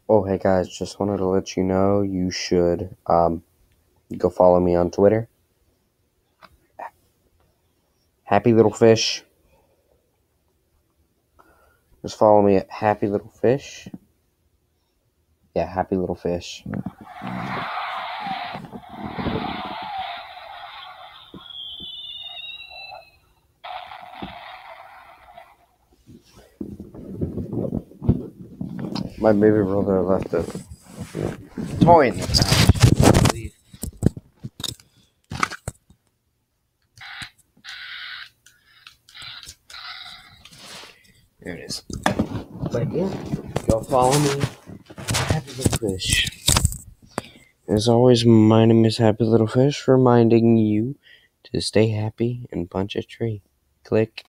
Oh, hey guys, just wanted to let you know you should go follow me on Twitter. Happy Little Fish. Just follow me at Happy Little Fish. Yeah, Happy Little Fish. My baby brother left a toy in the pouch, I believe. There it is. But yeah, go follow me. Happy Little Fish. As always, my name is Happy Little Fish, reminding you to stay happy and punch a tree. Click.